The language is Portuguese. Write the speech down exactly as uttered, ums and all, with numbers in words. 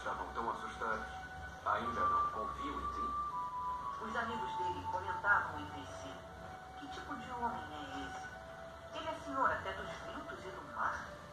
estavam tão assustados. Ainda não confio em ti? Os amigos dele comentavam entre si. Que tipo de homem é esse? Ele é senhor até dos ventos e do mar?